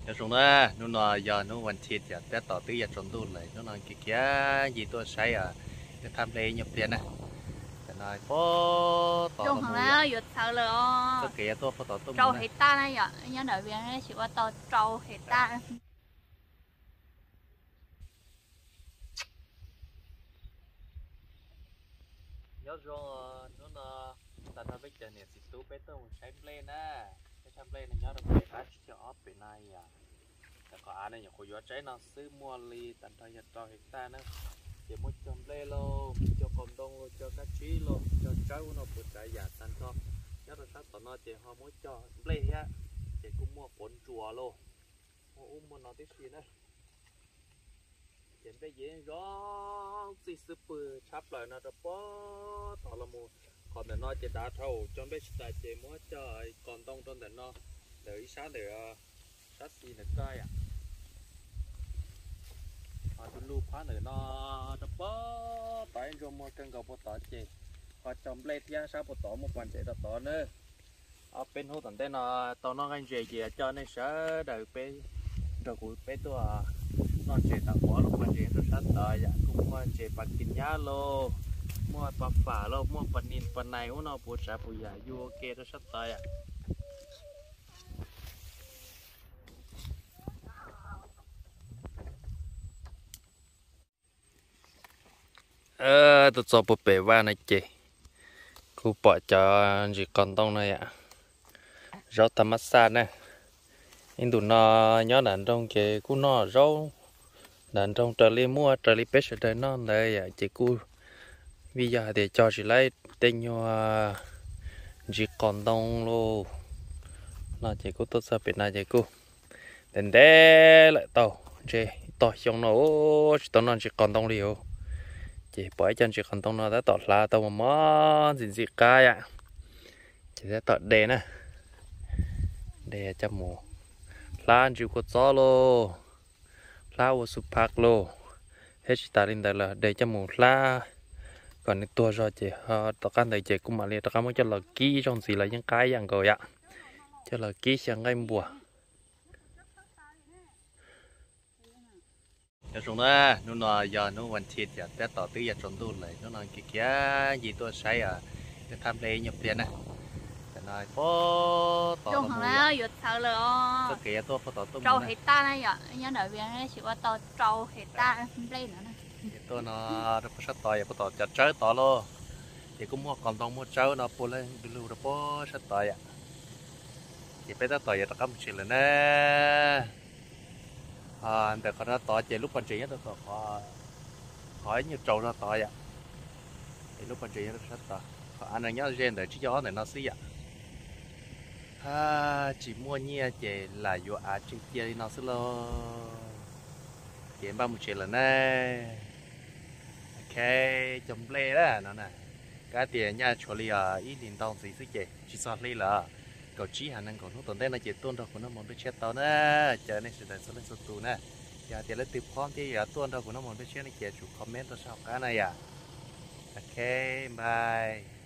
chúng nó giờ nóวันที่จะแต่ต่อตื้อจะจนดูเลยnó kia kia gì tôi sai cái tham lệ nhập tiền này cái này có tỏ dùng hàng lá dột sợ rồi tôi kể tôi có tỏ tôi trâu hết ta này ạ nhớ đợi viên này chỉ có tao trâu hết ta nhớ rồi nó ta nói bây giờ này xịt tú bé tôi sai lên á cái tham lệ này nhớ được phải hát cho bên nàyแต่ก็อันนี้อย่างคุยว่าใจน้องซื้อมัวลีตันทอยจอเฮกตาร์นะเดี๋ยวมุดจมเล่โลจอกมดงจอกระชีโลจอเจ้าเราปวดใจอยากตันทอยัดรสักต่อนอเจหอมุดจอเล่ฮะเจกุ้งมัวฝนจัวโลอุ้มมันนอนที่สีนะเห็นไปเย็นร้องสิสปือชับเลยนะแต่ป้อต่อละมูก่อนแต่นอเจด่าเท่าจนไปแต่เจมัวจอยก่อนต้องต้นแต่นอเดี๋ยวอีช้าเดี๋ยวชัดสีหนึ่งก้อยดูลูกพาหนึ่งนอจะป้อต่อยรวมมวยกันกับปต่อเจพอจอมเล่ที่ชาปต่อมุกวันเจต่อเนอะเอาเป็นหัวตันเต้นตอนน้องกันเจเจจอในเสือเดี๋ยวไปเดี๋ยวกูไปตัวนอนเจต่างหัวลูกวันเจตัวชัดต่ออยากกูมัวเจปักกินยาโลมัวปลาฝ่าโลมัวปนินปนายหัวนอปูชาปูยายูโอเคตัวชัดต่อtôi cho bộ bể va này chị cô bỏ cho chỉ còn tông này ạ rau thơm massage nè anh tụi nó nhớ đàn trong chị cô nó rau đàn trong trời li mua trời li pet trời nó đây ạ chị cô bây giờ thì cho chị lấy tên nhau chỉ còn tông luôn nó chị cô tốt sao bên này chị cô đến đây lại tàu chị tàu trong nó tàu nó chỉ còn tông liều chị bỏ chân chị còn tông nó đã tọt là tao mà món gì cay ạ chị sẽ tọt đè nè đè cho mù lan chịu cột gió lô la ô sụp phạc lô hết chị ta lên đây là để cho mù la còn tua rồi chị tao can thấy chị cũng mà liền tao can muốn cho là kỹ trong gì là những cái dạng rồi ạ cho là kỹ sang ngay mùa chúng nó giờ nóวันที่จะแต่ต่อตื้อจะจนดูเลยnó kia kia gì tôi sai cái tham lệ nhập tiền này cái này có tỏ dùng hàng lá dột sợ rồi tôi kể tôi có tỏ tôi trâu hết ta này ạ nhớ đợi viên này chỉ có tao trâu hết ta lên nữa tôi nó nó có sát tỏi có tỏ chặt trái tỏ luôn thì cũng mua còn tông mua trái nó mua lên bị lù nó có sát tỏi ạ thì bây giờ tỏi giờ tao cầm chuyện rồi nèแต่เขาต่อเจลูกปัญจีตัวขอnhiều trâu raต่อạ lúcปัญจีnó rấtต่อanh này nhớ gen để chỉ cho này nó xí ạ chỉ mua nhia chè là vô chỉ chia đi nó xí lo chè 30 triệu là nè ok chấm lê đó nó nè cái tiền nha cho li ít tiền đồng gì xí chè chỉ sao li là cậu chỉ hàng năng còn nó tồn tại là chỉ tuôn đâu của nó muốn bị chết tao nè chờ này sẽ để số lên số tù nè giờ thì lấy tiếp con thì tuôn đâu của nó muốn bị chết này chỉ chủ comment tao sao cái này à ok bye